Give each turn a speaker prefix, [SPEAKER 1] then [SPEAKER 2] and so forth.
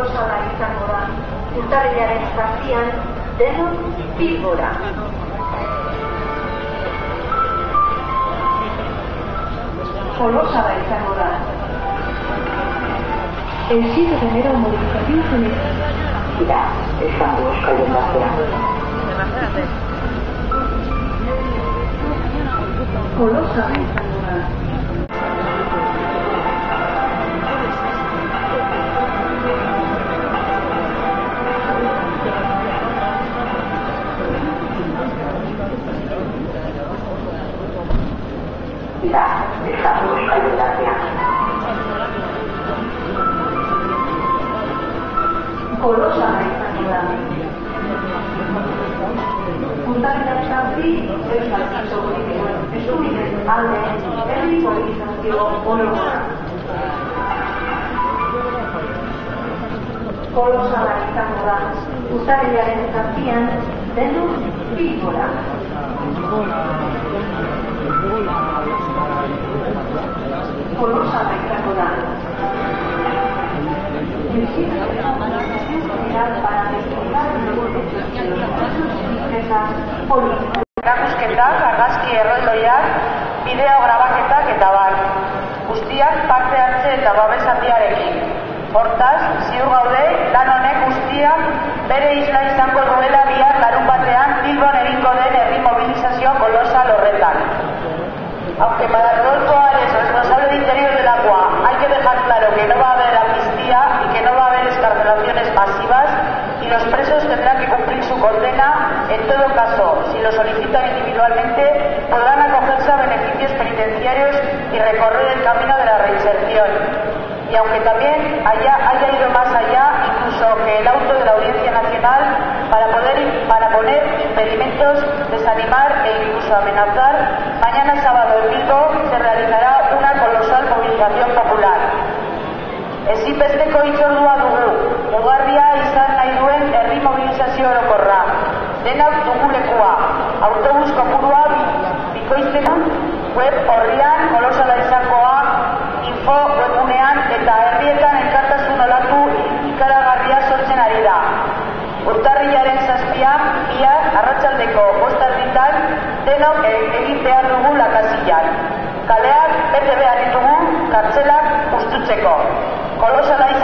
[SPEAKER 1] kolosala izango da. Urtarrilaren 7an denok Bilbora. Kolosala izango da. El 7 de enero movilización irá estando Euskal Jendartea. Kolosala izango da. Irá estando Euskal Jendartea. Kolosala izango da. Urtarrilaren 7 Euskal eskubideen alde herri mobilizazio orokorra. Kolosala izango da. Urtarrilaren 7an denok Bilbora. Kolosala izango da.
[SPEAKER 2] Erakusketak, argazki erraldoiak, bideo grabaketak eta bar. Guztiak parte hartze eta babes handiarekin. Hortaz, ziur gaude, lan honek guztiak bere isla izango duela bihar larunbatean Bilbon egingo den herri mobilizazio kolosal horretan. Aunque para Rodolfo Ares, responsable de Interior del Agua, hay que dejar claro que no va a haber amnistía y que no va a haber excarcelaciones masivas y los presos tendrán que cumplir su condena. En todo caso, si lo solicitan individualmente, podrán acogerse a beneficios penitenciarios y recorrer el camino de la reinserción. Y aunque también haya ido más allá, incluso que el auto de la Audiencia Nacional, para poner impedimentos, desanimar e incluso amenazar, mañana sábado en Bilbo se realizará una colosal movilización popular. Ezinbesteko hitzordua dugu, mugarria izan nahi duen herri mobilizazio orokorra. Denak dugu lekua, autobus kopurua bikoiztena, web orrian, kolosala izangoa, info webunean eta herrietan elkartasun olatu ikaragarria sortzen ari da. Urtarrilaren 7an, bihar arratsaldeko 5:00 denok egin behar dugu Lakasillan. Kaleak bete behar ditugu kartzelak hustutzeko. Kolosala